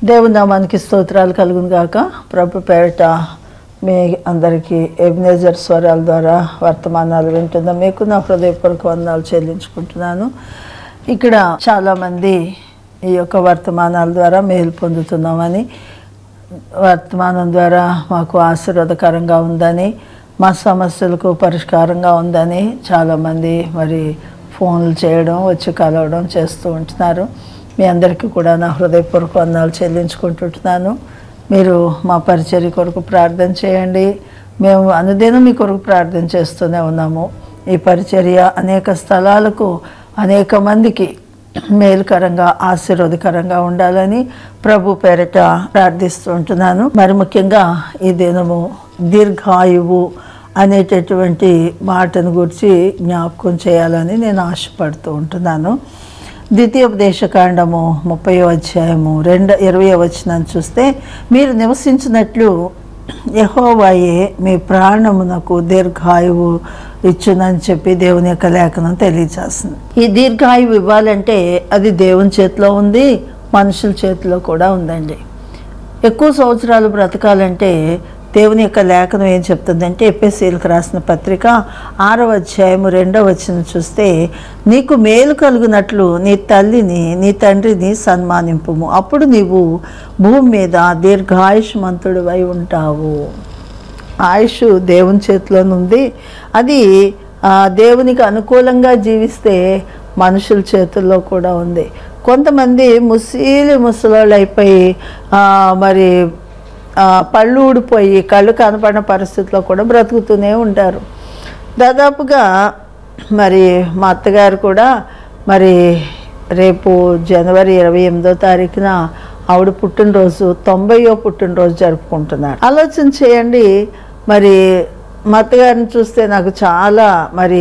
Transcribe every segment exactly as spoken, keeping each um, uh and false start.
దేవుని నామానికి స్తోత్రాలు కలుగును గాక. ప్రభు పేరిట మీ అందరికీ ఎబెనెజర్ స్వరాల ద్వారా వర్తమానాలు వింటున్న మీకు నా హృదయపూర్వక వందనాలు చెల్లించుకుంటున్నాను. ఇక్కడ చాలామంది ఈ యొక్క వర్తమానాల ద్వారా మేలు పొందుతున్నామని, వర్తమానం ద్వారా మాకు ఆశీర్వాదకరంగా ఉందని, మా సమస్యలకు పరిష్కారంగా ఉందని చాలామంది మరి ఫోన్లు చేయడం, వచ్చి కలవడం చేస్తూ ఉంటున్నారు. మీ అందరికీ కూడా నా హృదయపూర్వక వందనాలు చెల్లించుకుంటుంటున్నాను. మీరు మా పరిచర్య కొరకు ప్రార్థన చేయండి. మేము అనుదినం మీ కొరకు ప్రార్థన చేస్తూనే ఉన్నాము. ఈ పరిచర్య అనేక స్థలాలకు, అనేక మందికి మేలుకరంగా, ఆశీర్వాదకరంగా ఉండాలని ప్రభు పేరిట ప్రార్థిస్తూ ఉంటున్నాను. మరి ముఖ్యంగా ఈ దినము దీర్ఘాయువు అనేటటువంటి మాటను గురించి జ్ఞాపకం చేయాలని నేను ఆశపడుతూ ఉంటున్నాను. ద్వితీయోపదేశకాండము ముప్పై అధ్యాయము రెండు ఇరవై వచనాన్ని చూస్తే, మీరు నివసించినట్లు యెహోవాయే మీ ప్రాణమునకు దీర్ఘాయువు ఇచ్చునని చెప్పి దేవుని యొక్క లేఖనం తెలియజేస్తుంది. ఈ దీర్ఘాయువు ఇవ్వాలంటే అది దేవుని చేతిలో ఉంది, మనుషుల చేతిలో కూడా ఉందండి. ఎక్కువ సంవత్సరాలు బ్రతకాలంటే దేవుని యొక్క లేఖనం ఏం చెప్తుందంటే, ఎఫెసీయులకు రాసిన పత్రిక ఆరవ అధ్యాయము రెండవ వచనం చూస్తే, నీకు మేలు కలుగునట్లు నీ తల్లిని నీ తండ్రిని సన్మానింపుము, అప్పుడు నీవు భూమి మీద దీర్ఘాయుష్మంతుడివై ఉంటావు. ఆయుష్ దేవుని చేతిలోనుంది. అది దేవునికి అనుకూలంగా జీవిస్తే మనుషుల చేతుల్లో కూడా ఉంది. కొంతమంది ముసలి ముసలోళ్ళు అయిపోయి మరి పళ్ళు ఊడిపోయి కళ్ళు కనపడిన పరిస్థితిలో కూడా బ్రతుకుతూనే ఉంటారు. దాదాపుగా మరి మా అత్తగారు కూడా మరి రేపు జనవరి ఇరవై ఎనిమిదో తారీఖున ఆవిడ పుట్టినరోజు, తొంభైయో పుట్టినరోజు జరుపుకుంటున్నారు. ఆలోచన చేయండి. మరి మా అత్తగారిని చూస్తే నాకు చాలా మరి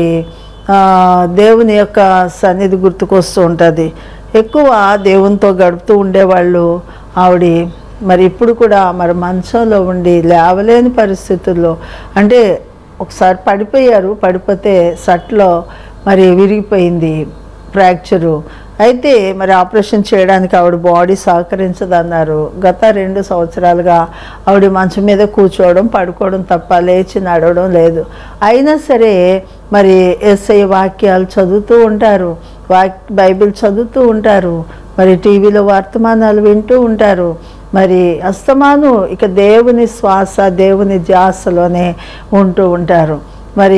దేవుని యొక్క సన్నిధి గుర్తుకొస్తూ ఉంటుంది. ఎక్కువ దేవునితో గడుపుతూ ఉండేవాళ్ళు ఆవిడ. మరి ఇప్పుడు కూడా మరి మంచంలో ఉండి లేవలేని పరిస్థితుల్లో, అంటే ఒకసారి పడిపోయారు, పడిపోతే సట్లో మరి విరిగిపోయింది, ఫ్రాక్చరు. అయితే మరి ఆపరేషన్ చేయడానికి ఆవిడ బాడీ సహకరించదన్నారు. గత రెండు సంవత్సరాలుగా ఆవిడ మంచం మీద కూర్చోవడం, పడుకోవడం తప్ప లేచి నడవడం లేదు. అయినా సరే మరి యేసయ్య వాక్యాలు చదువుతూ ఉంటారు, వాక్ బైబిల్ చదువుతూ ఉంటారు, మరి టీవీలో వర్తమానాలు వింటూ ఉంటారు. మరి అస్తమాను ఇక దేవుని శ్వాస, దేవుని ధ్యాసలోనే ఉంటూ ఉంటారు. మరి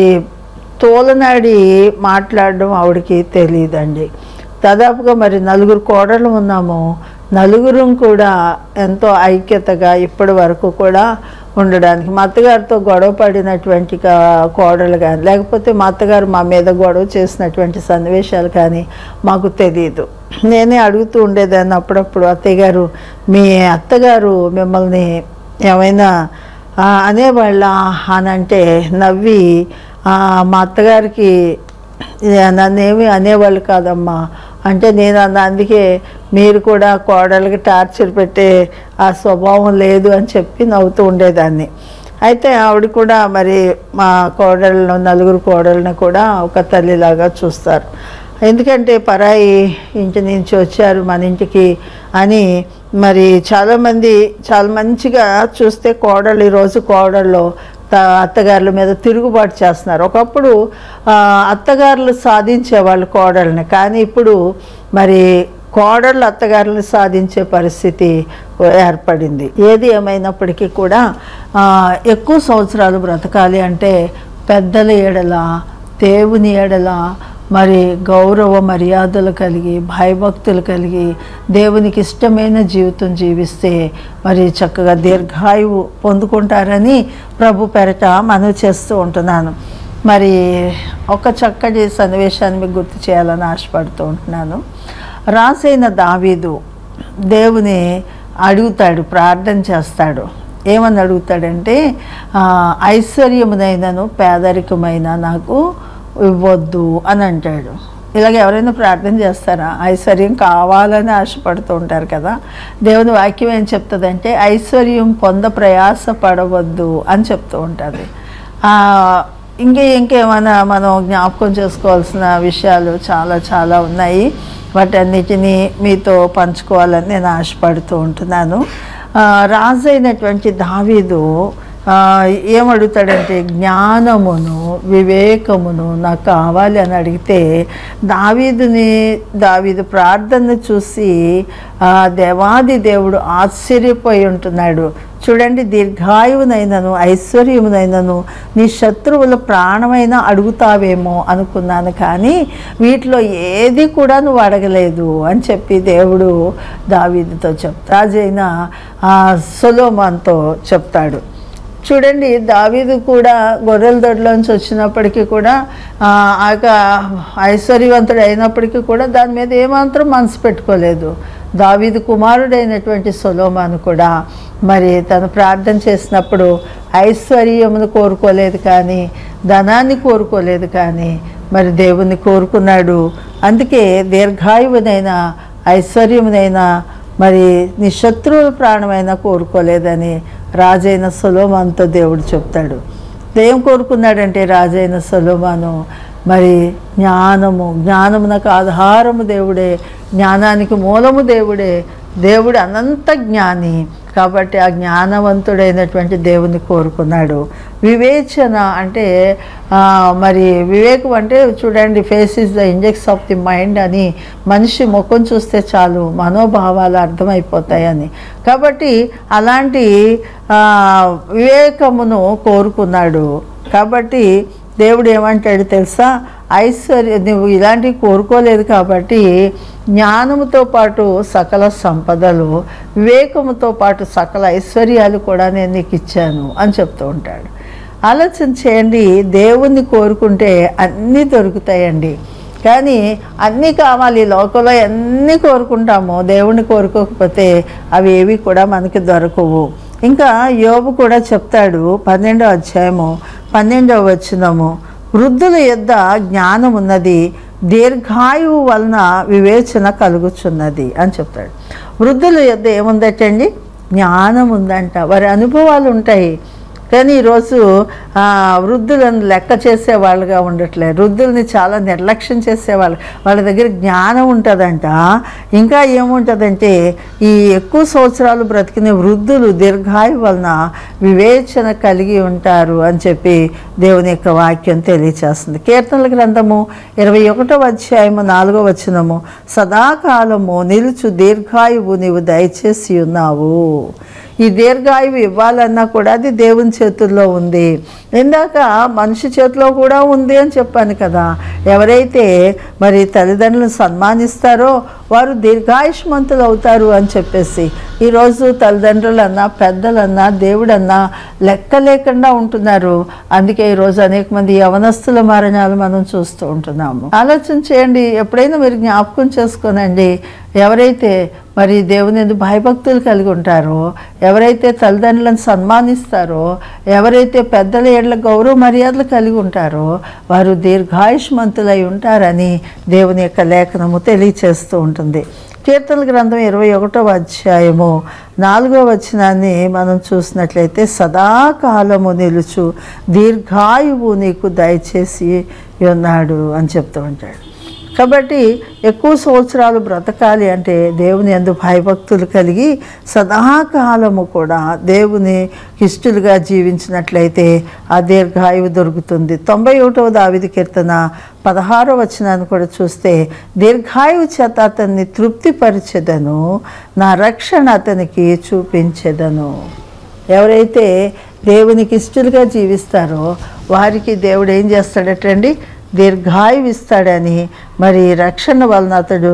తోలనాడి మాట్లాడడం ఆవిడకి తెలియదండి. దాదాపుగా మరి నలుగురు కోడళ్ళు ఉన్నాము. నలుగురు కూడా ఎంతో ఐక్యతగా ఇప్పటి వరకు కూడా ఉండడానికి, మా అత్తగారితో గొడవ పడినటువంటి కోడలు కానీ, లేకపోతే మా అత్తగారు మా మీద గొడవ చేసినటువంటి సన్నివేశాలు కానీ మాకు తెలియదు. నేనే అడుగుతూ ఉండేదాన్ని అప్పుడప్పుడు, అత్తయ్య గారు మీ అత్తగారు మిమ్మల్ని ఏమైనా అనేవాళ్ళ అని అంటే నవ్వి, మా అత్తగారికి నన్నేమి అనేవాళ్ళు కాదమ్మా అంటే నేను అన్న, అందుకే మీరు కూడా కోడళ్ళకి టార్చర్ పెట్టే ఆ స్వభావం లేదు అని చెప్పి నవ్వుతూ ఉండేదాన్ని. అయితే ఆవిడ కూడా మరి మా కోడళ్ళను, నలుగురు కోడళ్ళను కూడా ఒక తల్లిలాగా చూస్తారు. ఎందుకంటే పరాయి ఇంటి నుంచి వచ్చారు మన ఇంటికి అని మరి చాలామంది చాలా మంచిగా చూస్తే కోడళ్ళు ఈరోజు కోడళ్ళు అత్తగారుల మీద తిరుగుబాటు చేస్తున్నారు. ఒకప్పుడు అత్తగారులు సాధించేవాళ్ళు కోడళ్ళని, కానీ ఇప్పుడు మరి కోడళ్ళు అత్తగారులను సాధించే పరిస్థితి ఏర్పడింది. ఏది ఏమైనప్పటికీ కూడా ఎక్కువ సంవత్సరాలు బ్రతకాలి అంటే పెద్దల ఎడల, దేవుని ఎడల మరి గౌరవ మర్యాదలు కలిగి, భయభక్తులు కలిగి, దేవునికి ఇష్టమైన జీవితం జీవిస్తే మరి చక్కగా దీర్ఘాయువు పొందుకుంటారని ప్రభు పేరిట మనవి చేస్తూ ఉంటున్నాను. మరి ఒక చక్కటి సన్నివేశాన్ని మీకు గుర్తు చేయాలని ఆశపడుతూ ఉంటున్నాను. రాసైన దావీదు దేవుని అడుగుతాడు, ప్రార్థన చేస్తాడు. ఏమని అడుగుతాడంటే, ఐశ్వర్యమునైనను పేదరికమైన నాకు ఇవ్వద్దు అని అంటాడు. ఇలాగ ఎవరైనా ప్రార్థన చేస్తారా? ఐశ్వర్యం కావాలని ఆశపడుతూ ఉంటారు కదా. దేవుని వాక్యం ఏం చెప్తుందంటే, ఐశ్వర్యం పొంద ప్రయాస పడవద్దు అని చెప్తూ ఉంటుంది. ఇంకే ఇంకేమైనా మనం జ్ఞాపకం చేసుకోవాల్సిన విషయాలు చాలా చాలా ఉన్నాయి. వాటన్నిటినీ మీతో పంచుకోవాలని నేను ఆశపడుతూ ఉంటున్నాను. రాజు అయినటువంటి దావీదు ఏమడుగుతాడంటే జ్ఞానమును వివేకమును నాకు కావాలి అని అడిగితే దావీదుని దావీదు ప్రార్థన చూసి దేవాది దేవుడు ఆశ్చర్యపోయి ఉంటున్నాడు. చూడండి, దీర్ఘాయువునైనను ఐశ్వర్యమునైనను నీ శత్రువుల ప్రాణమైనా అడుగుతావేమో అనుకున్నాను, కానీ వీటిలో ఏది కూడా నువ్వు అడగలేదు అని చెప్పి దేవుడు దావీదుతో చెప్తా రాజైన సొలొమోనుతో చెప్తాడు. చూడండి, దావీదు కూడా గొర్రెల దొడ్లోంచి వచ్చినప్పటికీ కూడా ఆ ఐశ్వర్యవంతుడు అయినప్పటికీ కూడా దాని మీద ఏమాత్రం మనసు పెట్టుకోలేదు. దావీదు కుమారుడైనటువంటి సొలొమోను కూడా మరి తను ప్రార్థన చేసినప్పుడు ఐశ్వర్యమును కోరుకోలేదు, కానీ ధనాన్ని కోరుకోలేదు, కానీ మరి దేవుణ్ణి కోరుకున్నాడు. అందుకే దీర్ఘాయువునైనా ఐశ్వర్యమునైనా మరి నీ శత్రువుల ప్రాణమైనా కోరుకోలేదని రాజైన సొలొమోనుతో దేవుడు చెప్తాడు. ఏం కోరుకున్నాడంటే రాజైన సొలొమోను మరి జ్ఞానము, జ్ఞానమునకు ఆధారము దేవుడే, జ్ఞానానికి మూలము దేవుడే. దేవుడు అనంత జ్ఞాని కాబట్టి ఆ జ్ఞానవంతుడైనటువంటి దేవుని కోరుకున్నాడు. వివేచన అంటే మరి వివేకం అంటే చూడండి, face is the index of the mind అని, మనిషి ముఖం చూస్తే చాలు మనోభావాలు అర్థమైపోతాయని. కాబట్టి అలాంటి వివేకమును కోరుకున్నాడు. కాబట్టి దేవుడు ఏమంటాడు తెలుసా, ఐశ్వర్య నువ్వు ఇలాంటివి కోరుకోలేదు కాబట్టి జ్ఞానముతో పాటు సకల సంపదలు, వివేకముతో పాటు సకల ఐశ్వర్యాలు కూడా నేను నీకు ఇచ్చాను అని చెప్తూ ఉంటాడు. ఆలోచన చేయండి, దేవుణ్ణి కోరుకుంటే అన్నీ దొరుకుతాయండి. కానీ అన్నీ కావాలి, లోకంలో ఎన్ని కోరుకుంటామో దేవుణ్ణి కోరుకోకపోతే అవి ఏవి కూడా మనకి దొరకవు. ఇంకా యోబు కూడా చెప్తాడు, పన్నెండవ అధ్యాయము పన్నెండవ వచనము, వృద్ధుల యొద్ద జ్ఞానం ఉన్నది, దీర్ఘాయువు వలన వివేచన కలుగుచున్నది అని చెప్తాడు. వృద్ధుల యొద్ద ఏముందటండి, జ్ఞానం ఉందంట, వారి అనుభవాలు ఉంటాయి. కానీ ఈరోజు వృద్ధులను లెక్క చేసేవాళ్ళుగా ఉండట్లేదు, వృద్ధుల్ని చాలా నిర్లక్ష్యం చేసేవాళ్ళు. వాళ్ళ దగ్గర జ్ఞానం ఉంటుందంట. ఇంకా ఏముంటుందంటే ఈ ఎక్కువ సంవత్సరాలు బ్రతికిన వృద్ధులు దీర్ఘాయు వలన వివేచన కలిగి ఉంటారు అని చెప్పి దేవుని యొక్క వాక్యం తెలియచేస్తుంది. కీర్తనల గ్రంథము ఇరవై ఒకటవ అధ్యాయము నాలుగో వచనము, సదాకాలము నిలుచు దీర్ఘాయువు నీవు దయచేసి ఉన్నావు. ఈ దీర్ఘాయువు ఇవ్వాలన్నా కూడా అది దేవుని చేతుల్లో ఉంది. ఇందాక మనిషి చేతిలో కూడా ఉంది అని చెప్పాను కదా. ఎవరైతే మరి తల్లిదండ్రులను సన్మానిస్తారో వారు దీర్ఘాయుష్మంతులు అవుతారు అని చెప్పేసి ఈరోజు తల్లిదండ్రులన్నా పెద్దలన్నా దేవుడన్నా లెక్క లేకుండా ఉంటున్నారు. అందుకే ఈరోజు అనేక మంది యవనస్తుల మరణాలు మనం చూస్తూ ఉంటున్నాము. ఆలోచన చేయండి, ఎప్పుడైనా మీరు జ్ఞాపకం చేసుకోనండి, ఎవరైతే మరి దేవుని యందు భయభక్తులు కలిగి ఉంటారో, ఎవరైతే తల్లిదండ్రులను సన్మానిస్తారో, ఎవరైతే పెద్దల ఏళ్ల గౌరవ మర్యాదలు కలిగి ఉంటారో వారు దీర్ఘాయుష్మంతులై ఉంటారని దేవుని యొక్క లేఖనము తెలియచేస్తూ ఉంటుంది. కీర్తనల గ్రంథం ఇరవై ఒకటవ అధ్యాయము నాలుగో వచనాన్ని మనం చూసినట్లయితే, సదాకాలము నిలుచు దీర్ఘాయువు నీకు దయచేసి ఉన్నాడు అని చెప్తూ ఉంటాడు. కాబట్టి ఎక్కువ సంవత్సరాలు బ్రతకాలి అంటే దేవుని యందు భయభక్తులు కలిగి సదాకాలము కూడా దేవుని ఇష్టలుగా జీవించినట్లయితే ఆ దీర్ఘాయువు దొరుకుతుంది. తొంభై ఒకటవ దావీదు కీర్తన పదహారో వచనాన్ని కూడా చూస్తే, దీర్ఘాయువు చేత అతన్ని తృప్తిపరిచెదను, నా రక్షణ అతనికి చూపించెదను. ఎవరైతే దేవునికి ఇష్టలుగా జీవిస్తారో వారికి దేవుడు ఏం చేస్తాడటండి, దీర్ఘాయువు ఇస్తాడని, మరి రక్షణ వలన అతడు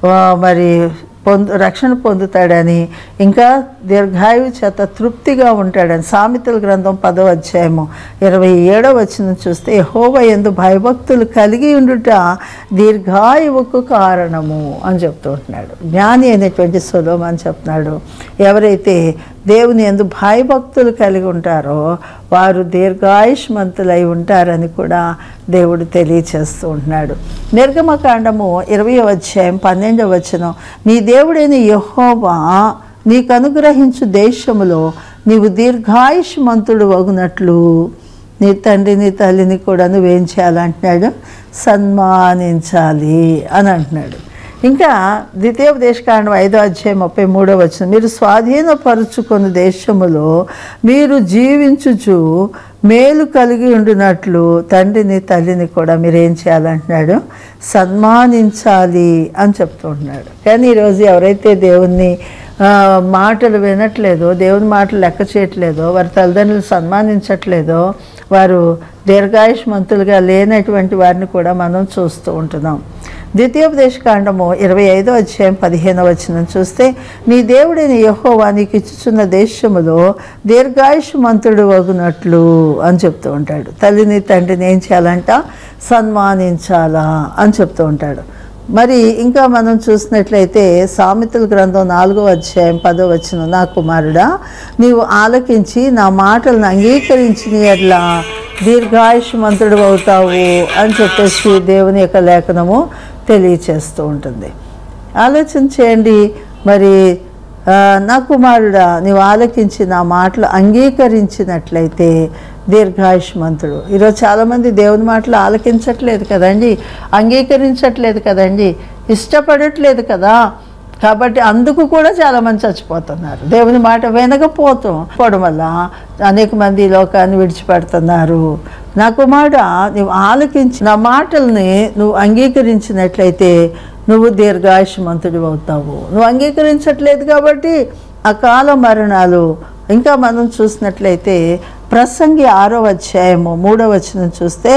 మరి పొందు రక్షణ పొందుతాడని, ఇంకా దీర్ఘాయువు చేత తృప్తిగా ఉంటాడని. సామెతల గ్రంథం పదో అధ్యాయము ఇరవై ఏడవ వచనం చూస్తే, యెహోవా యందు భయభక్తులు కలిగి ఉండుట దీర్ఘాయువుకు కారణము అని చెప్తూ ఉంటున్నాడు. జ్ఞాని అయినటువంటి సొలొమోను చెప్తున్నాడు, ఎవరైతే దేవుని యందు భయభక్తులు కలిగి ఉంటారో వారు దీర్ఘాయుష్మంతులై ఉంటారని కూడా దేవుడు తెలియచేస్తూ ఉంటున్నాడు. నిర్గమకాండము ఇరవయో అధ్యాయం పన్నెండవ వచనం, నీ దేవుడైన యెహోవా నీకు అనుగ్రహించు దేశములో నీవు దీర్ఘాయుష్మంతుడు వగునట్లు నీ తండ్రిని తల్లిని కూడా నువ్వేం చేయాలంటున్నాడు, సన్మానించాలి అని అంటున్నాడు. ఇంకా ద్వితీయోపదేశకాండం ఐదో అధ్యాయం ముప్పై మూడో వచనం, మీరు స్వాధీనపరుచుకున్న దేశములో మీరు జీవించుచు మేలు కలిగి ఉండినట్లు తండ్రిని తల్లిని కూడా మీరు ఏం చేయాలంటున్నాడు, సన్మానించాలి అని చెప్తుంటున్నాడు. కానీ ఈరోజు ఎవరైతే దేవుణ్ణి మాటలు వినట్లేదో, దేవుని మాటలు లెక్క చేయట్లేదో, వారి తల్లిదండ్రులు సన్మానించట్లేదో, వారు దీర్ఘాయుష్మంతులుగా లేనటువంటి వారిని కూడా మనం చూస్తూ ఉంటున్నాం. ద్వితీయోపదేశకాండము ఇరవై ఐదో అధ్యాయం పదిహేనవ వచనం చూస్తే, నీ దేవుడైన యెహోవా నీకు ఇచ్చుచున్న దేశములో దీర్ఘాయుష్మంతుడు వగునట్లు అని చెప్తూ ఉంటాడు. తల్లిని తండ్రిని ఏం చేయాలంట, సన్మానించాలా అని చెప్తూ ఉంటాడు. మరి ఇంకా మనం చూసినట్లయితే సామెతల గ్రంథం నాలుగో అధ్యాయం పదో వచనం, నా కుమారుడా నీవు ఆలకించి నా మాటలను అంగీకరించిన ఎట్లా దీర్ఘాయుష్మంతుడు అవుతావు అని చెప్పేసి దేవుని యొక్క లేఖనము తెలియచేస్తూ ఉంటుంది. ఆలోచన చేయండి. మరి నా కుమారుడా నీవు ఆలకించి నా మాటలు అంగీకరించినట్లయితే దీర్ఘాయుష్మంతుడు. ఈరోజు చాలామంది దేవుని మాటలు ఆలకించట్లేదు కదండి, అంగీకరించట్లేదు కదండి, ఇష్టపడట్లేదు కదా. కాబట్టి అందుకు కూడా చాలామంది చచ్చిపోతున్నారు. దేవుని మాట వినకపోతాం పోవడం వల్ల అనేక మంది లోకాన్ని విడిచిపెడుతున్నారు. నా కుమారుడా నువ్వు ఆలకించి నా మాటల్ని నువ్వు అంగీకరించినట్లయితే నువ్వు దీర్ఘాయుష్మంతుడు అవుతావు. నువ్వు అంగీకరించట్లేదు కాబట్టి అకాల మరణాలు. ఇంకా మనం చూసినట్లయితే ప్రసంగి ఆరో అధ్యాయము మూడవ వచనం చూస్తే,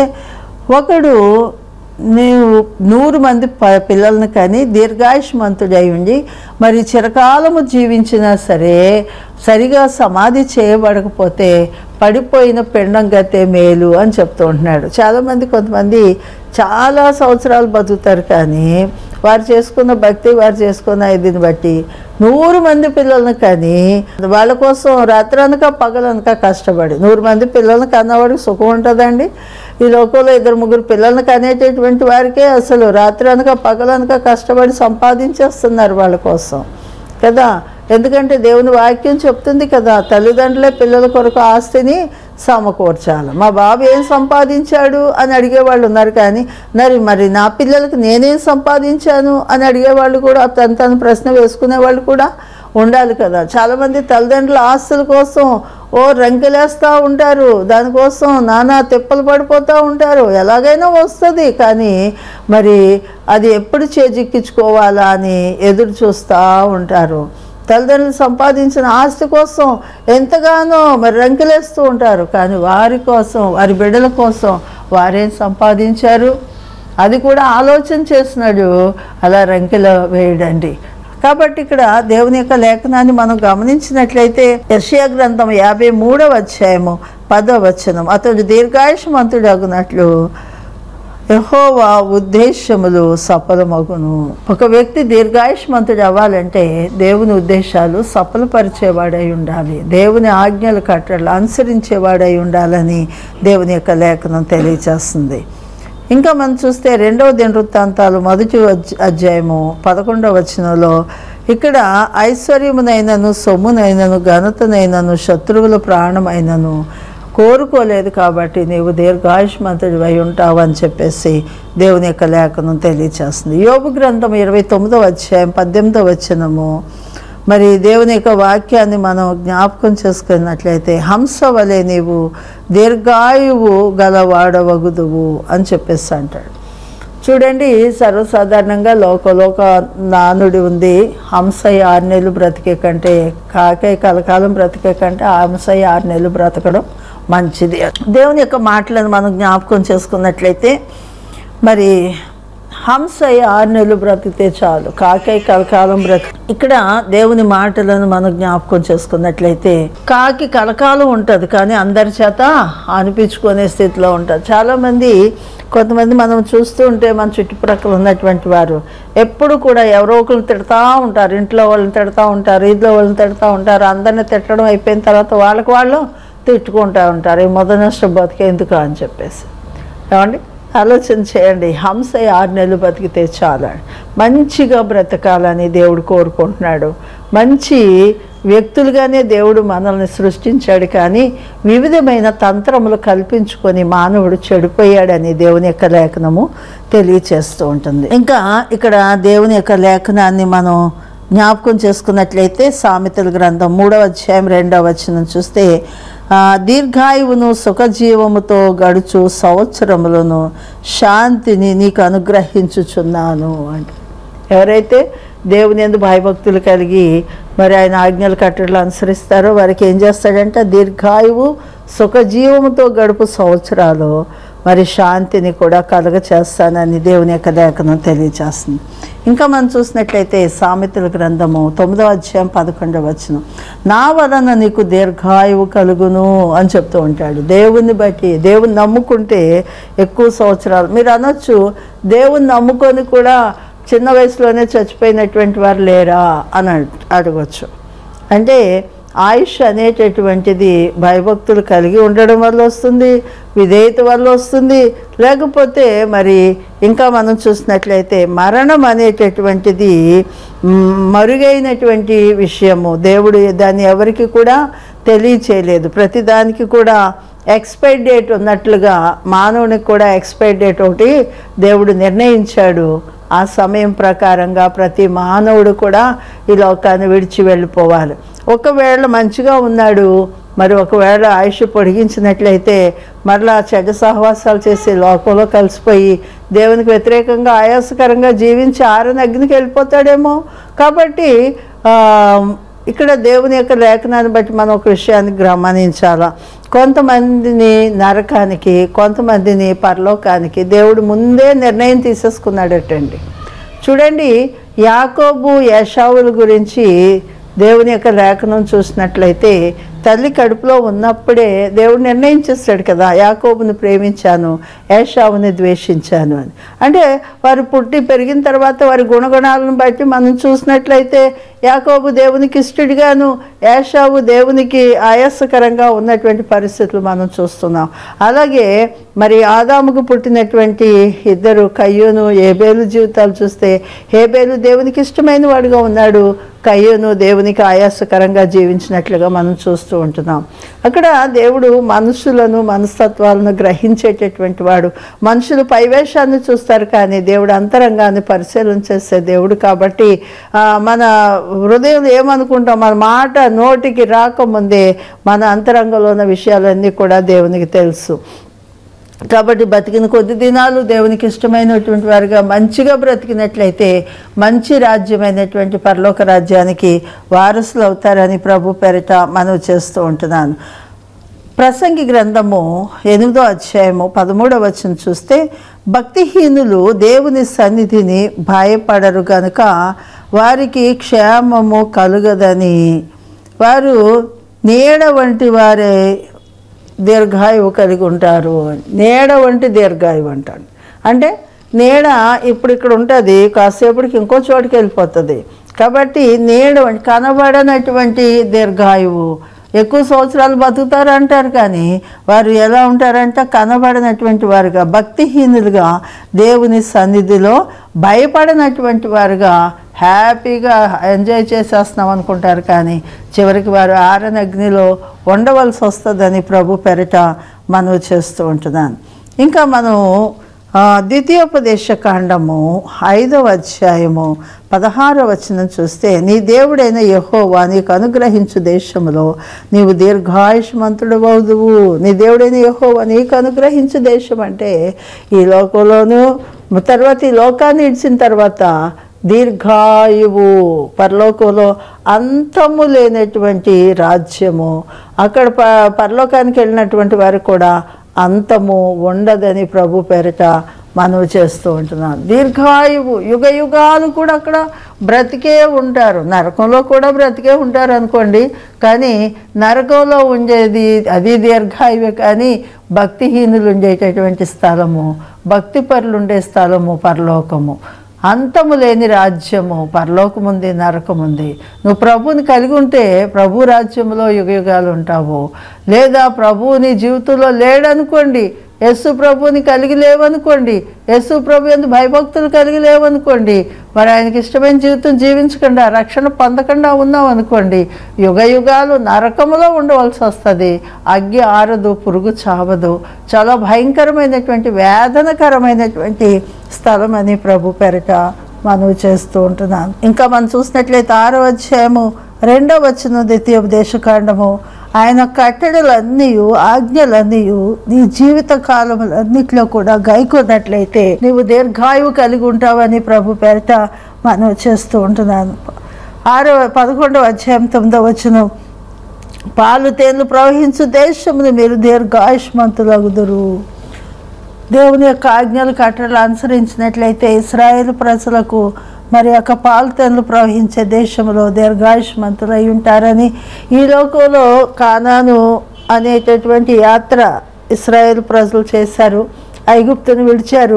ఒకడు నీవు నూరు మంది ప పిల్లలను కానీ దీర్ఘాయుష్మంతుడై ఉండి మరి చిరకాలము జీవించినా సరే సరిగా సమాధి చేయబడకపోతే పడిపోయిన పిండం గతే మేలు అని చెప్తూ ఉంటున్నాడు. చాలామంది కొంతమంది చాలా సంవత్సరాలు బతుకుతారు, కానీ వారు చేసుకున్న భక్తి, వారు చేసుకున్న ఇదిని బట్టి నూరు మంది పిల్లలను కానీ వాళ్ళ కోసం రాత్రనక పగలనక కష్టపడి నూరు మంది పిల్లలను కన్నవాడికి సుఖం ఉంటుందండి. ఈ లోకంలో ఇద్దరు ముగ్గురు పిల్లలను కనేటటువంటి వారికే అసలు రాత్రనక పగలనక కష్టపడి సంపాదించేస్తున్నారు వాళ్ళ కోసం కదా. ఎందుకంటే దేవుని వాక్యం చెప్తుంది కదా, తల్లిదండ్రులే పిల్లల కొరకు ఆస్తిని సమకూర్చాలి. మా బాబు ఏం సంపాదించాడు అని అడిగేవాళ్ళు ఉన్నారు, కానీ మరి మరి నా పిల్లలకు నేనేం సంపాదించాను అని అడిగేవాళ్ళు కూడా, తను తను ప్రశ్న వేసుకునేవాళ్ళు కూడా ఉండాలి కదా. చాలామంది తల్లిదండ్రుల ఆస్తుల కోసం ఓ రంకెలేస్తూ ఉంటారు, దానికోసం నానా తిప్పలు పడిపోతూ ఉంటారు. ఎలాగైనా వస్తుంది, కానీ మరి అది ఎప్పుడు చేజిక్కించుకోవాలా అని ఎదురు చూస్తూ ఉంటారు. తల్లిదండ్రులు సంపాదించిన ఆస్తి కోసం ఎంతగానో మరి రంకెలేస్తూ ఉంటారు, కానీ వారి కోసం, వారి బిడ్డల కోసం వారేం సంపాదించారు అది కూడా ఆలోచన చేసినాడు అలా రంకెలు వేయడండి. కాబట్టి ఇక్కడ దేవుని యొక్క లేఖనాన్ని మనం గమనించినట్లయితే యెషయా గ్రంథం యాభై మూడవ అధ్యాయము పదో వచనం, అతడు దీర్ఘాయుష్మంతుడు అగునట్లు యెహోవా ఉద్దేశములు సఫలమగును. ఒక వ్యక్తి దీర్ఘాయుష్మంతుడు అవ్వాలంటే దేవుని ఉద్దేశాలు సఫలపరిచేవాడై ఉండాలి, దేవుని ఆజ్ఞలు కట్టడలు అనుసరించేవాడై ఉండాలని దేవుని యొక్క లేఖనం తెలియజేస్తుంది. ఇంకా మనం చూస్తే రెండవ దినవృత్తాంతాలు మొదటి అధ్యాయము పదకొండవ వచనంలో ఇక్కడ ఐశ్వర్యమునైనను సొమ్మునైనను ఘనతనైనను శత్రువుల ప్రాణమైనను కోరుకోలేదు కాబట్టి నీవు దీర్ఘాయుష్మంతుడు అయి ఉంటావు అని చెప్పేసి దేవుని యొక్క లేఖనం తెలియచేస్తుంది. యోబు గ్రంథం ఇరవై తొమ్మిదవ అధ్యాయం పద్దెనిమిదవ వచనము, మరి దేవుని యొక్క వాక్యాన్ని మనం జ్ఞాపకం చేసుకున్నట్లయితే హంస వలె నీవు దీర్ఘాయువు గలవాడవగుదువు అని చెప్పేసి అంటాడు. చూడండి, సర్వసాధారణంగా లోకలోక నానుడి ఉంది, హంసయ్య ఆరు నెలలు బ్రతికే కంటే కాకయ్య కలకాలం బ్రతికే కంటే హంసయ్య ఆరు నెలలు బ్రతకడం మంచిది. దేవుని యొక్క మాటలను మనం జ్ఞాపకం చేసుకున్నట్లయితే మరి హంసయ్య ఆరు నెలలు బ్రతికితే చాలు, కాకయ్య కలకాలం బ్రతి. ఇక్కడ దేవుని మాటలను మనం జ్ఞాపకం చేసుకున్నట్లయితే కాకి కలకాలం ఉంటుంది, కానీ అందరి చేత అనిపించుకునే స్థితిలో ఉంటుంది. చాలామంది కొంతమంది మనం చూస్తూ ఉంటే మన చుట్టుప్రక్కల ఉన్నటువంటి వారు ఎప్పుడు కూడా ఎవరో ఒకరిని తిడతా ఉంటారు, ఇంట్లో వాళ్ళని తిడతా ఉంటారు, ఇంట్లో వాళ్ళని తిడతా ఉంటారు. అందరిని తిట్టడం అయిపోయిన తర్వాత వాళ్ళకి వాళ్ళు తిట్టుకుంటూ ఉంటారు, ఈ మొదటి నష్టం బతికే ఎందుకు అని చెప్పేసి. ఏమండి, ఆలోచన చేయండి. హంస ఆరు నెలలు బతికితే చాలా మంచిగా బ్రతకాలని దేవుడు కోరుకుంటున్నాడు. మంచి వ్యక్తులుగానే దేవుడు మనల్ని సృష్టించాడు, కానీ వివిధమైన తంత్రములు కల్పించుకొని మానవుడు చెడిపోయాడని దేవుని యొక్క లేఖనము తెలియచేస్తూ ఉంటుంది. ఇంకా ఇక్కడ దేవుని యొక్క లేఖనాన్ని మనం జ్ఞాపకం చేసుకున్నట్లయితే సామెతల గ్రంథం మూడవ అధ్యాయం రెండవ వచనం చూస్తే, దీర్ఘాయువును సుఖజీవముతో గడుచు సంవత్సరములను శాంతిని నీకు అనుగ్రహించుచున్నాను అంటే, ఎవరైతే దేవుని యందు భయభక్తులు కలిగి మరి ఆయన ఆజ్ఞలు కట్టడలు అనుసరిస్తారో వారికి ఏం చేస్తాడంటే దీర్ఘాయువు సుఖజీవముతో గడుపు సంవత్సరాలు మరి శాంతిని కూడా కలుగ చేస్తానని దేవుని యొక్క లేఖనం తెలియచేస్తుంది. ఇంకా మనం చూసినట్లయితే సామెతల గ్రంథము తొమ్మిదవ అధ్యాయం పదకొండవ వచనం, నా వలన నీకు దీర్ఘాయువు కలుగును అని చెప్తూ ఉంటాడు. దేవుని బట్టి, దేవుని నమ్ముకుంటే ఎక్కువ సంవత్సరాలు. మీరు అనొచ్చు, దేవుని నమ్ముకొని కూడా చిన్న వయసులోనే చచ్చిపోయినటువంటి వారు లేరా అని అడగచ్చు. అంటే ఆయుష్ అనేటటువంటిది భయభక్తులు కలిగి ఉండడం వల్ల వస్తుంది, విధేయత వల్ల వస్తుంది. లేకపోతే మరి ఇంకా మనం చూసినట్లయితే మరణం అనేటటువంటిది మరుగైనటువంటి విషయము. దేవుడు దాన్ని ఎవరికి కూడా తెలియచేయలేదు. ప్రతిదానికి కూడా ఎక్స్పైర్ డేట్ ఉన్నట్లుగా మానవునికి కూడా ఎక్స్పైర్ డేట్ ఒకటి దేవుడు నిర్ణయించాడు. ఆ సమయం ప్రకారంగా ప్రతి మానవుడు కూడా ఈ లోకాన్ని విడిచి వెళ్ళిపోవాలి. ఒకవేళ మంచిగా ఉన్నాడు, మరి ఒకవేళ ఆయుష్ పొడిగించినట్లయితే మరలా చెడ్డ సహవాసాలు చేసి లోకంలో కలిసిపోయి దేవునికి వ్యతిరేకంగా ఆయాసకరంగా జీవించి ఆరని అగ్నికి వెళ్ళిపోతాడేమో. కాబట్టి ఇక్కడ దేవుని యొక్క లేఖనాన్ని బట్టి మనం ఒక విషయాన్ని గమనించాలా. కొంతమందిని నరకానికి, కొంతమందిని పరలోకానికి దేవుడు ముందే నిర్ణయం తీసేసుకున్నాడటండి. చూడండి, యాకోబు ఏశావుల గురించి దేవుని యొక్క లేఖనం చూసినట్లయితే తల్లి కడుపులో ఉన్నప్పుడే దేవుడు నిర్ణయించేస్తాడు కదా, యాకోబుని ప్రేమించాను, ఏశావుని ద్వేషించాను అని. అంటే వారు పుట్టి పెరిగిన తర్వాత వారి గుణగుణాలను బట్టి మనం చూసినట్లయితే యాకోబు దేవునికి ఇష్టడిగాను, ఏశావు దేవునికి ఆయాసకరంగా ఉన్నటువంటి పరిస్థితులు మనం చూస్తున్నాం. అలాగే మరి ఆదాముకు పుట్టినటువంటి ఇద్దరు కయ్యూను ఏబేలు జీవితాలు చూస్తే హేబేలు దేవునికి ఇష్టమైన వాడుగా ఉన్నాడు, కయ్యూను దేవునికి ఆయాసకరంగా జీవించినట్లుగా మనం చూస్తూ ఉంటున్నాం. అక్కడ దేవుడు మనుషులను మనస్తత్వాలను గ్రహించేటటువంటి వాడు. మనుషులు పైవేషాన్ని చూస్తారు, కానీ దేవుడు అంతరంగాన్ని పరిశీలన చేసే దేవుడు. కాబట్టి మన హృదయం ఏమనుకుంటాం, మన మాట నోటికి రాకముందే మన అంతరంగంలో ఉన్న విషయాలన్నీ కూడా దేవునికి తెలుసు. కాబట్టి బతికిన కొద్ది దినాలు దేవునికి ఇష్టమైనటువంటి వారుగా మంచిగా బ్రతికినట్లయితే మంచి రాజ్యమైనటువంటి పరలోక రాజ్యానికి వారసులు అవుతారని ప్రభు పేరిట మనవి చేస్తూ ఉంటున్నాను. ప్రసంగి గ్రంథము ఎనిమిదో అధ్యాయము పదమూడవ వచనం చూస్తే, భక్తిహీనులు దేవుని సన్నిధిని భయపడరు గనుక వారికి క్షేమము కలుగదని, వారు నీడ వంటి వారే దీర్ఘాయువు కలిగి ఉంటారు. నీడ వంటి దీర్ఘాయువు అంటాడు. అంటే నీడ ఇప్పుడు ఇక్కడ ఉంటుంది, కాసేపటికి ఇంకో చోటుకి వెళ్ళిపోతుంది. కాబట్టి నీడ కనబడనటువంటి దీర్ఘాయువు, ఎక్కువ సంవత్సరాలు బతుకుతారు అంటారు, కానీ వారు ఎలా ఉంటారంటే కనబడినటువంటి వారుగా, భక్తిహీనులుగా, దేవుని సన్నిధిలో భయపడినటువంటి వారుగా హ్యాపీగా ఎంజాయ్ చేసేస్తున్నాం అనుకుంటారు, కానీ చివరికి వారు ఆరని అగ్నిలో ఉండవలసి వస్తుందని ప్రభు పెరట మనవి చేస్తూ ఉంటున్నాను. ఇంకా మనం ద్వితీయోపదేశ కాండము ఐదవ అధ్యాయము పదహారవ వచనం చూస్తే, నీ దేవుడైన యెహోవా నీకు అనుగ్రహించు దేశములో నీవు దీర్ఘాయుష్మంతుడు అవుదువు. నీ దేవుడైన యెహోవా నీకు అనుగ్రహించు దేశం అంటే ఈ లోకంలోనూ, తర్వాత ఈ లోకాన్ని ఇడిచిన తర్వాత దీర్ఘాయువు, పరలోకంలో అంతము లేనటువంటి రాజ్యము. అక్కడ ప పరలోకానికి వెళ్ళినటువంటి వారు కూడా అంతము ఉండదని ప్రభు పేరిట మనవి చేస్తూ ఉంటున్నాం. దీర్ఘాయువు, యుగ యుగాలు కూడా అక్కడ బ్రతికే ఉంటారు. నరకంలో కూడా బ్రతికే ఉంటారు అనుకోండి, కానీ నరకంలో ఉండేది అది దీర్ఘాయువే, కానీ భక్తిహీనులు ఉండేటటువంటి స్థలము, భక్తిపరులు ఉండే స్థలము పరలోకము. అంతము లేని రాజ్యము పరలోకముంది, నరకముంది. నువ్వు ప్రభువుని కలిగి ఉంటే ప్రభు రాజ్యంలో యుగయుగాలు ఉంటావు. లేదా ప్రభువు నీ జీవితంలో లేడనుకోండి, యేసు ప్రభువుని కలిగి లేవనుకోండి, యేసు ప్రభు యందు భయభక్తులు కలిగి లేవనుకోండి, మరి ఆయనకి ఇష్టమైన జీవితం జీవించకుండా రక్షణ పొందకుండా ఉన్నాం అనుకోండి, యుగ యుగాలు నరకములో ఉండవలసి వస్తుంది. అగ్గి ఆరదు, పురుగు చావదు. చాలా భయంకరమైనటువంటి వేదనకరమైనటువంటి స్థలం అని ప్రభు పేరిట మనవి చేస్తూ ఉంటున్నాను. ఇంకా మనం చూసినట్లయితే ఆరో అధ్యాయము రెండో వచనం ద్వితీయోపదేశకాండము, ఆయన కట్టడలన్నీ ఆజ్ఞలన్నీ నీ జీవిత కాలములన్నిట్లో కూడా గైకొన్నట్లయితే నీవు దీర్ఘాయువు కలిగి ఉంటావని ప్రభు పేరిట మనం చేస్తూ ఉంటున్నాను. ఆరో పదకొండవ అధ్యాయం తొమ్మిదవ వచనం, పాలు తేనెలు ప్రవహించు దేశమును మీరు దీర్ఘాయుష్మంతులగుదురు. దేవుని యొక్క ఆజ్ఞలు కట్టడలు అనుసరించినట్లయితే ఇశ్రాయేలు ప్రజలకు మరి యొక్క పాలు తేనెలు ప్రవహించే దేశంలో దీర్ఘాయుష్మంతులు అయి ఉంటారని, ఈ లోకంలో కానాను అనేటటువంటి యాత్ర ఇశ్రాయేలు ప్రజలు చేశారు. ఐగుప్తును విడిచారు,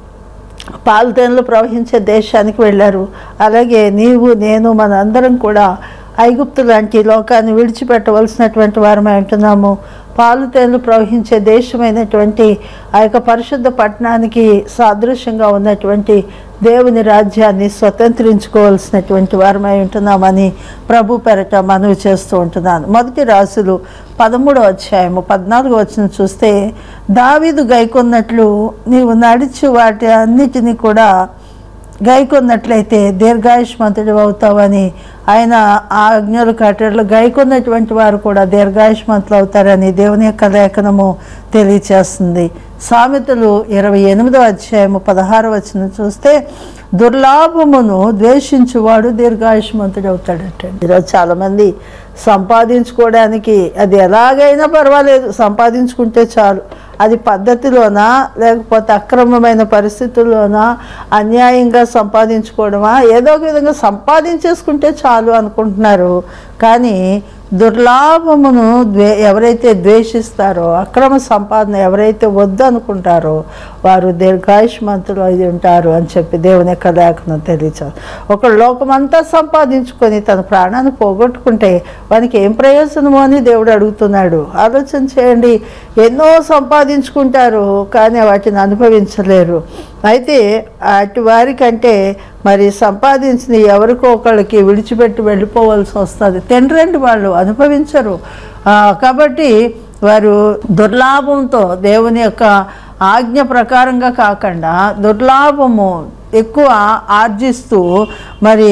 పాలు తేనెలు ప్రవహించే దేశానికి వెళ్ళారు. అలాగే నీవు నేను మన అందరం కూడా ఐగుప్తు లాంటి లోకాన్ని విడిచిపెట్టవలసినటువంటి వారమై ఉంటున్నాము. పాలు తేనెలు ప్రవహించే దేశమైనటువంటి ఆ యొక్క పరిశుద్ధ పట్టణానికి సాదృశ్యంగా ఉన్నటువంటి దేవుని రాజ్యాన్ని స్వతంత్రించుకోవాల్సినటువంటి వారమై ఉంటున్నామని ప్రభు పేరట మనవి చేస్తూ ఉంటున్నాను. మొదటి రాజులు పదమూడవ అధ్యాయము పద్నాలుగో వచనం చూస్తే, దావీదు గైకొన్నట్లు నీవు నడిచి వాటి అన్నిటినీ కూడా గైకొన్నట్లయితే దీర్ఘాయుష్మంతుడు అవుతావని, ఆయన ఆజ్ఞలు కట్టడలు గైకొన్నటువంటి వారు కూడా దీర్ఘాయుష్మంతులు అవుతారని దేవుని యొక్క లేఖనము తెలియచేస్తుంది. సామెతలు ఇరవై ఎనిమిదో అధ్యాయము పదహారు వచనం చూస్తే, దుర్లాభమును ద్వేషించువాడు దీర్ఘాయుష్మంతుడు అవుతాడట. ఈరోజు చాలామంది సంపాదించుకోవడానికి అది ఎలాగైనా పర్వాలేదు, సంపాదించుకుంటే చాలు. అది పద్ధతిలోనా లేకపోతే అక్రమమైన పరిస్థితుల్లోనా, అన్యాయంగా సంపాదించుకోవడమా, ఏదో ఒక విధంగా సంపాదించేసుకుంటే చాలు అనుకుంటున్నారు. కానీ దుర్లాభమును ద్వే ఎవరైతే ద్వేషిస్తారో, అక్రమ సంపాదన ఎవరైతే వద్దు అనుకుంటారో వారు దీర్ఘాయుష్మంతులు అయి ఉంటారు అని చెప్పి దేవుని యొక్క లేఖనం తెలియచారు. ఒక లోకమంతా సంపాదించుకొని తన ప్రాణాన్ని పోగొట్టుకుంటే వానికి ఏం ప్రయోజనమో అని దేవుడు అడుగుతున్నాడు. ఆలోచన చేయండి. ఎన్నో సంపాదించుకుంటారు కానీ వాటిని అనుభవించలేరు. అయితే అటు వారికంటే మరి సంపాదించిన ఎవరికో ఒకళ్ళకి విడిచిపెట్టి వెళ్ళిపోవాల్సి వస్తుంది. తండ్రి వాళ్ళు అనుభవించరు. కాబట్టి వారు దుర్లాభంతో దేవుని యొక్క ఆజ్ఞ ప్రకారంగా కాకుండా దుర్లాభము ఎక్కువ ఆర్జిస్తూ మరి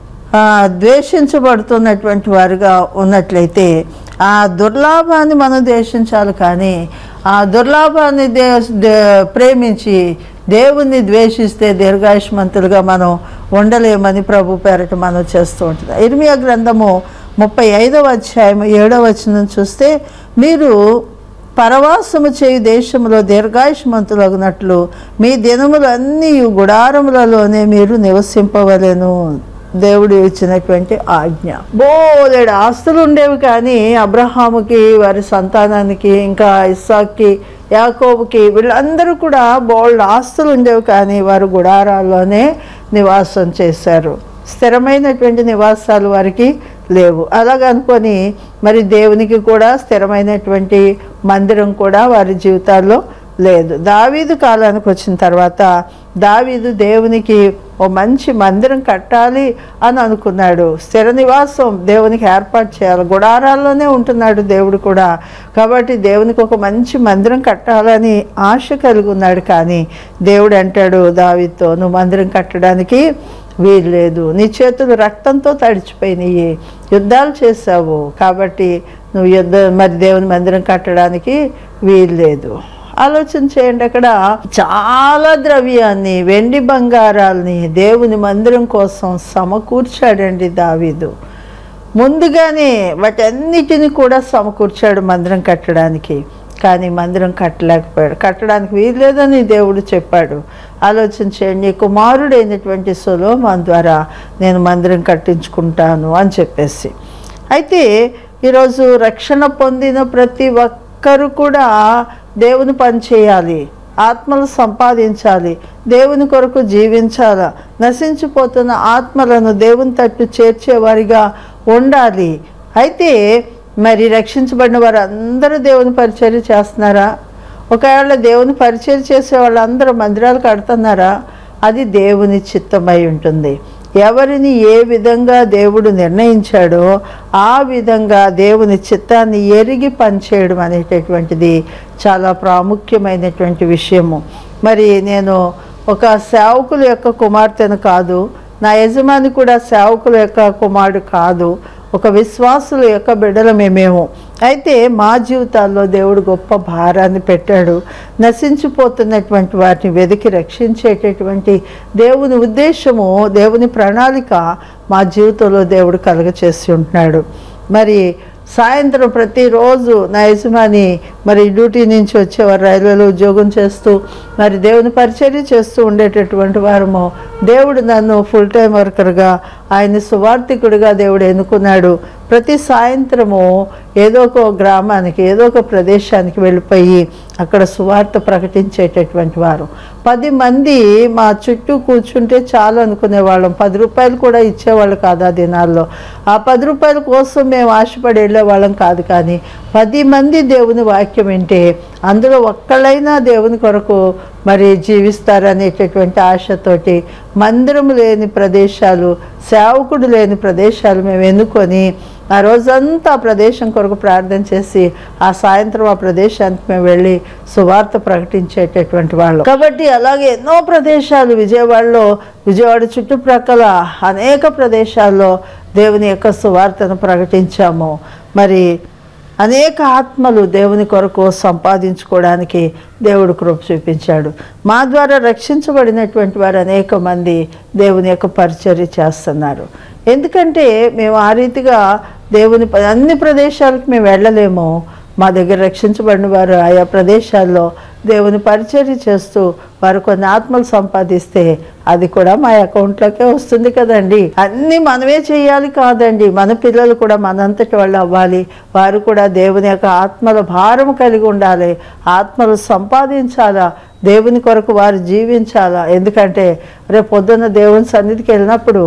ద్వేషించబడుతున్నటువంటి వారుగా ఉన్నట్లయితే ఆ దుర్లాభాన్ని మనం ద్వేషించాలి. కానీ ఆ దుర్లాభాన్ని దే ప్రేమించి దేవుణ్ణి ద్వేషిస్తే దీర్ఘాయుష్మంతులుగా మనం ఉండలేమని ప్రభు పేరట మనం చేస్తూ ఉంటుంది. ఇర్మియా గ్రంథము ముప్పై ఐదవ అధ్యాయము ఏడవ వచనం చూస్తే, మీరు పరవాసము చేయు దేశంలో దీర్ఘాయుష్మంతులగునట్లు మీ దినములన్నీ గుడారములలోనే మీరు నివసింపవలెను. దేవుడు ఇచ్చినటువంటి ఆజ్ఞ. బోలెడు ఆస్తులు ఉండేవి కానీ అబ్రహాముకి, వారి సంతానానికి, ఇంకా ఇస్సాక్కి, యాకోబుకి, వీళ్ళందరూ కూడా బోల్డ్ ఆస్తులు ఉండేవి కానీ వారు గుడారాల్లోనే నివాసం చేశారు. స్థిరమైనటువంటి నివాసాలు వారికి లేవు. అలాగనుకొని మరి దేవునికి కూడా స్థిరమైనటువంటి మందిరం కూడా వారి జీవితాల్లో లేదు. దావీదు కాలానికి వచ్చిన తర్వాత దావీదు దేవునికి ఓ మంచి మందిరం కట్టాలి అని అనుకున్నాడు. స్థిర నివాసం దేవునికి ఏర్పాటు చేయాలి. గుడారాల్లోనే ఉంటున్నాడు దేవుడు కూడా. కాబట్టి దేవునికి ఒక మంచి మందిరం కట్టాలని ఆశ కలిగి ఉన్నాడు. కానీ దేవుడు అంటాడు దావీదుతో, నువ్వు మందిరం కట్టడానికి వీలు లేదు, నీ చేతులు రక్తంతో తడిచిపోయినాయి, యుద్ధాలు చేసావు, కాబట్టి నువ్వు యుద్ధ మరి దేవుని మందిరం కట్టడానికి వీలు లేదు. ఆలోచన చేయండి. అక్కడ చాలా ద్రవ్యాన్ని, వెండి బంగారాల్ని దేవుని మందిరం కోసం సమకూర్చాడండి దావీదు. ముందుగానే వాటన్నిటిని కూడా సమకూర్చాడు మందిరం కట్టడానికి. కానీ మందిరం కట్టలేకపోయాడు. కట్టడానికి వీల్లేదని దేవుడు చెప్పాడు. ఆలోచన చేయండి. కుమారుడైనటువంటి సొలొమోను ద్వారా నేను మందిరం కట్టించుకుంటాను అని చెప్పేసి. అయితే ఈరోజు రక్షణ పొందిన ప్రతి ఒక్కరు కూడా దేవుని పని చేయాలి, ఆత్మలు సంపాదించాలి, దేవుని కొరకు జీవించాలి, నశించిపోతున్న ఆత్మలను దేవుని తట్టు చేర్చేవారిగా ఉండాలి. అయితే మరి రక్షించబడిన వారు అందరూ దేవుని పరిచర్య చేస్తున్నారా? ఒకవేళ దేవుని పరిచర్య చేసే వాళ్ళందరూ మందిరాలు కడుతున్నారా? అది దేవుని చిత్తమై ఉంటుంది. ఎవరిని ఏ విధంగా దేవుడు నిర్ణయించాడో ఆ విధంగా దేవుని చిత్తాన్ని ఎరిగి పనిచేయడం అనేటటువంటిది చాలా ప్రాముఖ్యమైనటువంటి విషయము. మరి నేను ఒక సేవకుల యొక్క కుమార్తెను కాదు, నా యజమాని కూడా సేవకుల యొక్క కుమారుడు కాదు, ఒక విశ్వాసుల యొక్క బిడ్డలమే మేము. అయితే మా జీవితాల్లో దేవుడు గొప్ప భారాన్ని పెట్టాడు. నశించిపోతున్నటువంటి వాటిని వెతికి రక్షించేటటువంటి దేవుని ఉద్దేశము, దేవుని ప్రణాళిక మా జీవితంలో దేవుడు కలుగచేసి ఉంటున్నాడు. మరి సాయంత్రం ప్రతిరోజు నా యజమాని మరి డ్యూటీ నుంచి వచ్చేవారు, రైల్వేలో ఉద్యోగం చేస్తూ మరి దేవుని పరిచర్య చేస్తూ ఉండేటటువంటి వారము. దేవుడు నన్ను ఫుల్ టైం వర్కర్గా, ఆయన సువార్థికుడిగా దేవుడు ఎన్నుకున్నాడు. ప్రతి సాయంత్రము ఏదో ఒక గ్రామానికి, ఏదో ఒక ప్రదేశానికి వెళ్ళిపోయి అక్కడ సువార్త ప్రకటించేటటువంటి వారు. పది మంది మా చుట్టూ కూర్చుంటే చాలు అనుకునేవాళ్ళం. పది రూపాయలు కూడా ఇచ్చేవాళ్ళు కాదు ఆ దినాల్లో. ఆ పది రూపాయల కోసం మేము ఆశపడి వెళ్ళేవాళ్ళం కాదు. కానీ పది మంది దేవుని వాక్యం వింటే అందులో ఒక్కళ్ళైనా దేవుని కొరకు మరి జీవిస్తారనేటటువంటి ఆశతోటి మందిరం లేని ప్రదేశాలు, సేవకుడు లేని ప్రదేశాలు మేము ఎన్నుకొని ఆ రోజంతా ఆ ప్రదేశం కొరకు ప్రార్థన చేసి ఆ సాయంత్రం ఆ ప్రదేశానికి మేము వెళ్ళి సువార్త ప్రకటించేటటువంటి వాళ్ళం. కాబట్టి అలాగే ఎన్నో ప్రదేశాలు విజయవాడలో, విజయవాడ చుట్టుప్రక్కల అనేక ప్రదేశాల్లో దేవుని యొక్క సువార్తను ప్రకటించాము. మరి అనేక ఆత్మలు దేవుని కొరకు సంపాదించుకోవడానికి దేవుడు కృప చూపించాడు. మా ద్వారా రక్షించబడినటువంటి వారు అనేక మంది దేవుని యొక్క పరిచర్య చేస్తున్నారు. ఎందుకంటే మేము ఆ రీతిగా దేవుని అన్ని ప్రదేశాలకు మేము వెళ్ళలేము. మా దగ్గర రక్షించబడిన వారు ఆయా ప్రదేశాల్లో దేవుని పరిచర్య చేస్తూ వారు కొన్ని ఆత్మలు సంపాదిస్తే అది కూడా మా అకౌంట్లోకే వస్తుంది కదండి. అన్నీ మనమే చేయాలి కాదండి, మన పిల్లలు కూడా మనంతటి వాళ్ళు అవ్వాలి. వారు కూడా దేవుని యొక్క ఆత్మల భారం కలిగి ఉండాలి, ఆత్మలు సంపాదించాలా, దేవుని కొరకు వారు జీవించాలా. ఎందుకంటే రేపు పొద్దున్న దేవుని సన్నిధికి వెళ్ళినప్పుడు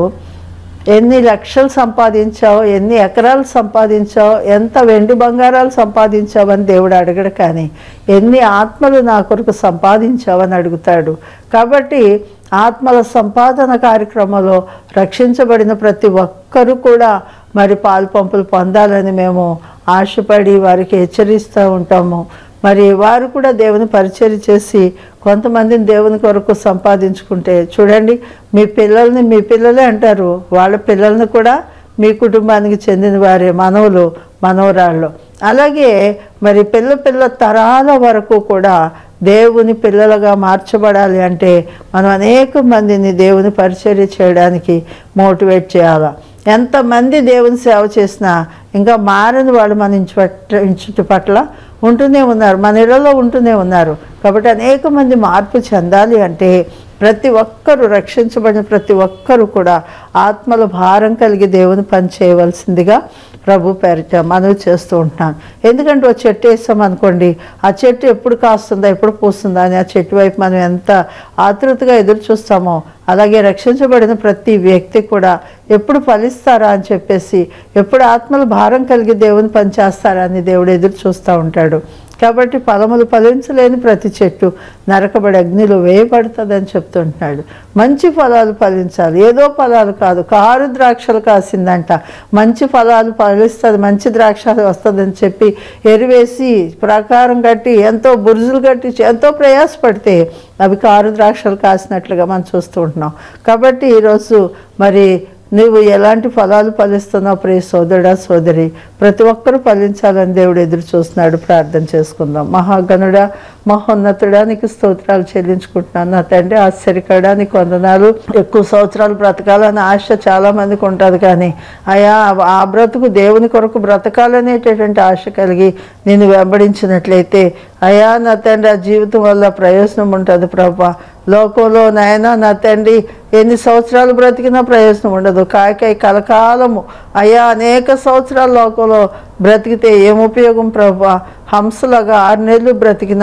ఎన్ని లక్షలు సంపాదించావు, ఎన్ని ఎకరాలు సంపాదించావు, ఎంత వెండి బంగారాలు సంపాదించావని దేవుడు అడగడు, కానీ ఎన్ని ఆత్మలు నా కొరకు సంపాదించావని అడుగుతాడు. కాబట్టి ఆత్మల సంపాదన కార్యక్రమంలో రక్షించబడిన ప్రతి ఒక్కరూ కూడా మరి పాలు పంపులు పొందాలని మేము ఆశపడి వారికి హెచ్చరిస్తూ ఉంటాము. మరి వారు కూడా దేవుని పరిచర్య చేసి కొంతమందిని దేవుని కొరకు సంపాదించుకుంటే చూడండి, మీ పిల్లల్ని మీ పిల్లలే అంటారు, వాళ్ళ పిల్లల్ని కూడా మీ కుటుంబానికి చెందిన వారే, మనవులు మనవరాళ్ళు. అలాగే మరి పిల్ల పిల్ల తరాల వరకు కూడా దేవుని పిల్లలుగా మార్చబడాలి అంటే మనం అనేక మందిని దేవుని పరిచర్య చేయడానికి మోటివేట్ చేయాలి. ఎంతమంది దేవుని సేవ చేసినా ఇంకా మారని వాళ్ళు మన ఇంచు పట్ల ఇంచుటి పట్ల ఉంటూనే ఉన్నారు, మన ఇళ్లలో ఉంటూనే ఉన్నారు. కాబట్టి అనేక మంది మార్పు చెందాలి అంటే ప్రతి ఒక్కరూ, రక్షించబడిన ప్రతి ఒక్కరూ కూడా ఆత్మల భారం కలిగి దేవుని పని చేయవలసిందిగా ప్రభు పేరిట మనవి చేస్తూ ఉంటున్నాను. ఎందుకంటే ఒక చెట్టు వేసాం అనుకోండి, ఆ చెట్టు ఎప్పుడు కాస్తుందా, ఎప్పుడు పూస్తుందా అని ఆ చెట్టు వైపు మనం ఎంత ఆతృతగా ఎదురు చూస్తామో, అలాగే రక్షించబడిన ప్రతి వ్యక్తి కూడా ఎప్పుడు ఫలిస్తారా అని చెప్పేసి, ఎప్పుడు ఆత్మల భారం కలిగి దేవుని పని చేస్తారా అని దేవుడు ఎదురు చూస్తూ ఉంటాడు. కాబట్టి ఫలములు ఫలించలేని ప్రతి చెట్టు నరకబడి అగ్నిలో వేయబడుతుందని చెప్తుంటున్నాడు. మంచి ఫలాలు ఫలించాలి, ఏదో ఫలాలు కాదు. కారు ద్రాక్షలు కాసిందంట, మంచి ఫలాలు ఫలిస్తుంది, మంచి ద్రాక్ష వస్తుందని చెప్పి ఎరువేసి ప్రాకారం కట్టి ఎంతో బురుజులు కట్టి ఎంతో ప్రయాసపడితే అవి కారు ద్రాక్షలు కాసినట్లుగా మనం చూస్తూ ఉంటున్నాం. కాబట్టి ఈరోజు మరి నువ్వు ఎలాంటి ఫలాలు ఫలిస్తున్నావు ప్రియ సోదరుడా సోదరి, ప్రతి ఒక్కరూ ఫలించాలని దేవుడు ఎదురు చూస్తున్నాడు. ప్రార్థన చేసుకుందాం. మహాగణుడా, మహోన్నతుడా, నీకు స్తోత్రాలు చెల్లించుకుంటున్నాను నా తండ్రి. ఆశ్చర్యకరుడా, నీకు వందనాలు. ఎక్కువ సంవత్సరాలు బ్రతకాలని ఆశ చాలా మందికి ఉంటుంది, కానీ అయా ఆ బ్రతుకు దేవుని కొరకు బ్రతకాలనేటటువంటి ఆశ కలిగి నేను వెంబడించినట్లయితే అయా నా తండ్రి ఆ జీవితం వల్ల ప్రయోజనం ఉంటుంది ప్రభా. లోకంలో నాయన నా తండ్రి ఎన్ని సంవత్సరాలు బ్రతికినా ప్రయోజనం ఉండదు. కాయకాయ కలకాలము అయ్యా అనేక సంవత్సరాల లోకంలో బ్రతికితే ఏం ఉపయోగం ప్రభా. హంసలాగా ఆరు నెలలు బ్రతికినా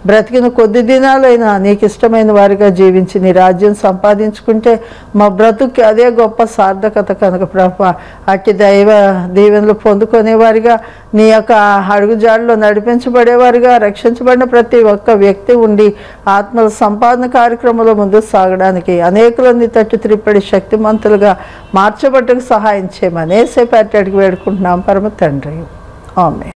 బ్రతికిన కొద్ది దినాలైనా నీకు ఇష్టమైన వారిగా జీవించి నీ రాజ్యం సంపాదించుకుంటే మా బ్రతుక్కి అదే గొప్ప సార్థకత కనుక ప్రభా అట్టి దైవ దీవెనలు పొందుకునేవారిగా నీ యొక్క అడుగుజాడలో నడిపించబడేవారిగా రక్షించబడిన ప్రతి ఒక్క వ్యక్తి ఉండి ఆత్మల సంపాదన కార్యక్రమంలో ముందుకు సాగడానికి అనేకులని తట్టు త్రిప్పడి శక్తిమంతులుగా మార్చబట్టకు సహాయం చేయమని యేసే పేరటి అడిగి వేడుకుంటున్నాం పరమ తండ్రి. ఆమేన్.